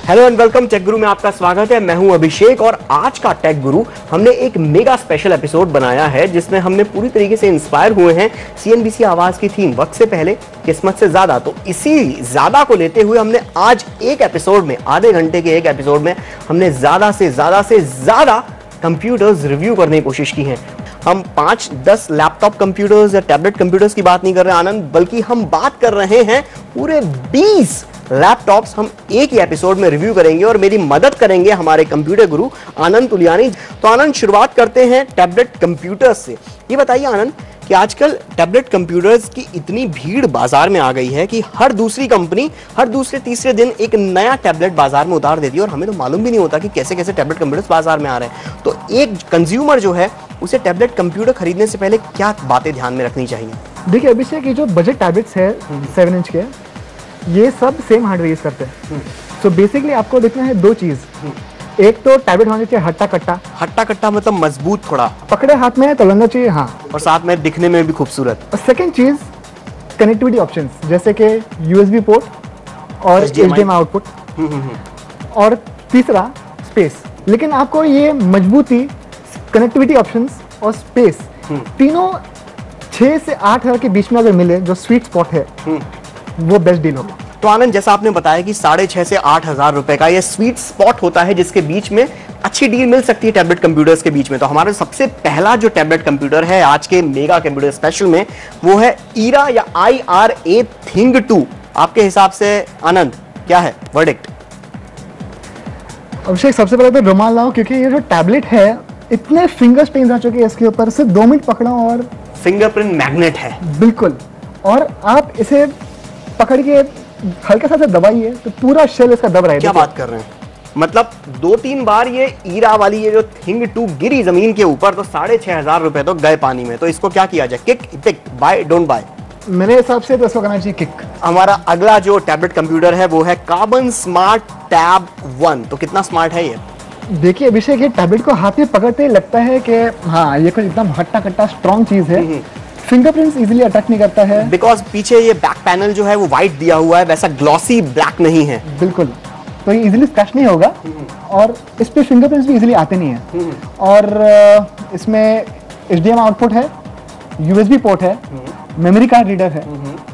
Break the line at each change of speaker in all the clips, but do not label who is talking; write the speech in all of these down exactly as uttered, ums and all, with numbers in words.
Hello and welcome, take गुरु में आपका स्वागत है। मैं हूं अभिषेक और आज का टेक गुरु हमने एक मेगा स्पेशल एपिसोड बनाया है जिसमें हमने पूरी तरीके से इंस्पायर हुए हैं सीएनबीसी आवाज की थीम वक्त से पहले किस्मत से ज्यादा। तो इसी ज्यादा को लेते हुए हमने आज एक एपिसोड में, आधे घंटे के एक एपिसोड में हमने ज्यादा से ज्यादा से ज्यादा कंप्यूटर्स रिव्यू करने की कोशिश की है। हम पांच दस लैपटॉप कंप्यूटर्स या टैबलेट कंप्यूटर्स की बात नहीं कर रहे आनंद, बल्कि हम बात कर रहे हैं पूरे बीस लैपटॉप्स हम एक ही एपिसोड में रिव्यू करेंगे और मेरी मदद करेंगे हमारे कंप्यूटर गुरु आनंद तुलियानी। तो आनंद, शुरुआत करते हैं टैबलेट कंप्यूटर्स से। ये बताइए आनंद कि आजकल टैबलेट कंप्यूटर्स की इतनी भीड़ बाजार में आ गई है कि हर दूसरी कंपनी हर दूसरे तीसरे दिन एक नया टैबलेट बाजार में उतार देती है और हमें तो मालूम भी नहीं होता कि कैसे कैसे टैबलेट कंप्यूटर्स बाजार में आ रहे हैं। तो एक कंज्यूमर जो है उसे टैबलेट कंप्यूटर खरीदने से पहले क्या बातें ध्यान में रखनी चाहिए?
देखिए अभिषेक, ये जो बजट टैबलेट्स है सेवन इंच के, ये सब सेम हार्डवेयर यूज करते हैं। सो बेसिकली आपको देखना है दो चीज। एक तो टैबलेट होना चाहिए हट्टा कट्टा।
हट्टा कट्टा मतलब मजबूत, थोड़ा
पकड़े हाथ में तो लगना चाहिए, हाँ,
और साथ में दिखने में भी खूबसूरत।
और सेकंड चीज कनेक्टिविटी ऑप्शंस, जैसे कि यूएसबी पोर्ट और एचडीएमआई आउटपुट। और तीसरा स्पेस। लेकिन आपको ये मजबूती, कनेक्टिविटी ऑप्शंस और स्पेस तीनों छह से आठ हजार के बीच में अगर मिले, जो स्वीट स्पॉट है, वो बेस्ट डील होगा।
तो आनंद, जैसा आपने बताया कि साढ़े छह से आठ हजार रुपए का ये स्वीट स्पॉट होता है जिसके बीच में अच्छी डील मिल सकती है टैबलेट कंप्यूटर्स के बीच में। तो हमारा सबसे पहला जो टैबलेट कंप्यूटर है आज के मेगा कंप्यूटर स्पेशल में, वो है ईरा या I R A thing too. आपके हिसाब से आनंद क्या है वर्डिक्ट?
अभिषेक, सबसे पहले तो रुमाल लाओ, क्योंकि ये जो टैबलेट है इतने फिंगर स्टेन्स आ चुके हैं इसके ऊपर, सिर्फ दो मिनट पकड़ो और
फिंगरप्रिंट मैग्नेट है।
बिल्कुल। और आप इसे पकड़ के हल्का सा दबाइए तो पूरा शेल इसका दब रहा है।
क्या बात कर रहे हैं? मतलब दो तीन बार ये ईरा वाली ये जो थिंग टू गिरी जमीन के ऊपर तो साढ़े छह हजार रुपए तो गए पानी में। तो इसको क्या किया जाए? Kick, pick, buy, don't buy?
मेरे हिसाब से तो इसको करना चाहिए किक।
हमारा अगला जो टैबलेट कंप्यूटर है वो है कार्बन स्मार्ट टैब वन। तो कितना स्मार्ट है ये?
देखिए अभिषेक, ये टैबलेट को हाथ में पकड़ते ही लगता है कि हाँ, ये कुछ एकदम हट्टा कट्टा स्ट्रॉन्ग चीज है। फिंगरप्रिंट्स इजीली अटैक नहीं करता है,
बिकॉज पीछे ये बैक पैनल जो है वो व्हाइट दिया हुआ है, वैसा ग्लॉसी ब्लैक नहीं है।
बिल्कुल। तो ये इजीली स्क्रैच नहीं होगा और इस पे फिंगरप्रिंट्स भी इजीली आते नहीं है। और इसमें एचडीएमआई आउटपुट है, यूएसबी पोर्ट है, मेमोरी कार्ड रीडर है।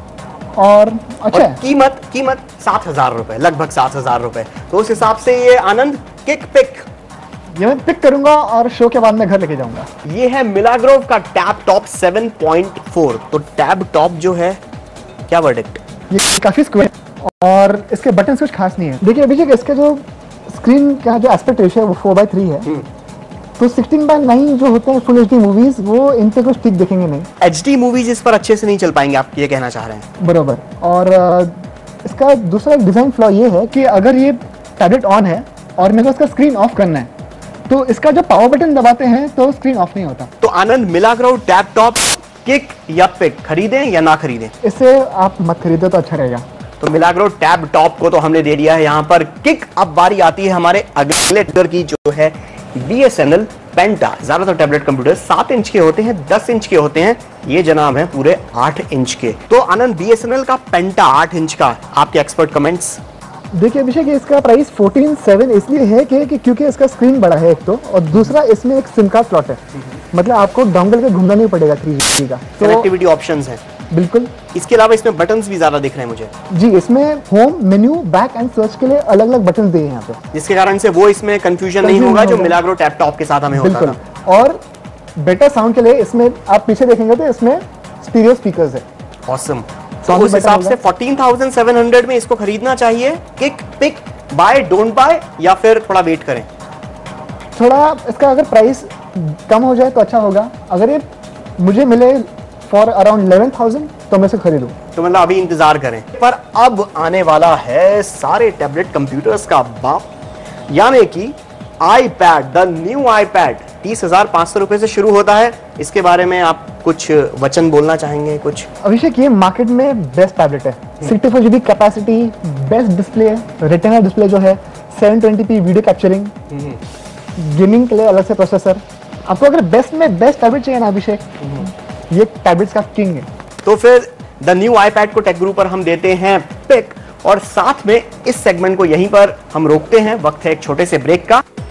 और अच्छा,
और कीमत कीमत सात हजार रुपए, लगभग सात हजार रुपए। तो उस हिसाब से ये आनंद किक पिक
ये मैं पिक करूंगा और शो के बाद में घर लेके जाऊंगा।
ये है मिलाग्रोव का tab top seven point four. तो टैब टॉप जो है, क्या वर्डिक्ट?
ये काफी स्क्वायर और इसके बटन कुछ खास नहीं है। देखिए अभिषेक, इसके जो स्क्रीन का जो एस्पेक्ट रेशियो है वो फोर बाई थ्री है। तो सिक्सटीन बाई नाइन जो होते हैं फुल एचडी मूवीज, वो इन पे कुछ ठीक दिखेंगे नहीं।
एचडी मूवीज इस पर अच्छे से नहीं चल पाएंगे, आप ये कहना चाह रहे हैं?
बरोबर। और इसका दूसरा डिजाइन फ्लॉ ये है कि अगर ये टैबलेट ऑन है और मेरे को इसका स्क्रीन ऑफ करना है तो इसका जो पावर बटन दबाते हैं तो स्क्रीन ऑफ नहीं होता।
तो Anand, Milagrow tab top kick या पिक, खरीदें या ना खरीदें?
इससे आप मत खरीदो तो अच्छा रहेगा।
तो मिलाग्रोव टैब टॉप को तो हमने दे दिया है यहाँ पर किक। अब बारी आती है हमारे अगले टैबलेट की, जो है बीएसएनएल पेंटा। ज्यादातर टैबलेट कंप्यूटर सात इंच के होते हैं, दस इंच के होते हैं, ये जनाब है पूरे आठ इंच के। तो आनंद, बीएसएनएल का पेंटा आठ इंच का, आपके एक्सपर्ट कमेंट्स?
देखिए अभिषेक, इसका प्राइस फोर्टीन सेवन इसलिए है कि, कि क्योंकि इसका स्क्रीन बड़ा है एक तो, और दूसरा इसमें एक सिम कार्ड स्लॉट है। मतलब आपको डोंगल के घूमना नहीं पड़ेगा थ्री जी का। तो
कनेक्टिविटी ऑप्शंस हैं।
बिल्कुल।
इसके अलावा इसमें बटन्स भी ज्यादा दिख रहे हैं मुझे।
जी, इसमें home, menu, back and search के लिए अलग अलग बटन दिए हैं यहाँ पे,
जिसके कारण से वो इसमें कंफ्यूजन नहीं होगा जो मिलाग्रो टैब टॉप के साथ हमें होता था।
और बेटर साउंड के लिए इसमें आप पीछे देखेंगे तो इसमें स्टीरियो स्पीकर्स है।
ऑसम। तो उस हिसाब से फोर्टीन थाउजेंड सेवन हंड्रेड में इसको खरीदना चाहिए। Kick, pick, buy, don't buy, या फिर थोड़ा वेट करें?
थोड़ा इसका अगर प्राइस कम हो जाए तो अच्छा होगा। अगर ये मुझे मिले फॉर अराउंड इलेवन थाउजेंड तो मैं इसे खरीदूं।
तो मतलब अभी इंतजार करें। पर अब आने वाला है सारे टैबलेट कंप्यूटर्स का बाप, यानी कि आईपैड, द न्यू आईपैड। तीस हजार पांच सौ रुपए से शुरू होता है। इसके बारे में आप कुछ वचन बोलना चाहेंगे? कुछ
अभिषेक, ये मार्केट में बेस्ट टैबलेट है। Sixty four GB capacity, best display, retina display जो है, seven twenty P video capturing, gaming के लिए अलग से प्रोसेसर। आपको अगर बेस्ट में बेस्ट टैबलेट चाहिए ना अभिषेक, ये टैबलेट्स का किंग है।
तो फिर द न्यू आईपैड को टेक गुरु पर हम देते हैं पिक। और साथ में इस सेगमेंट को यहीं पर हम रोकते हैं, वक्त है एक छोटे से ब्रेक का।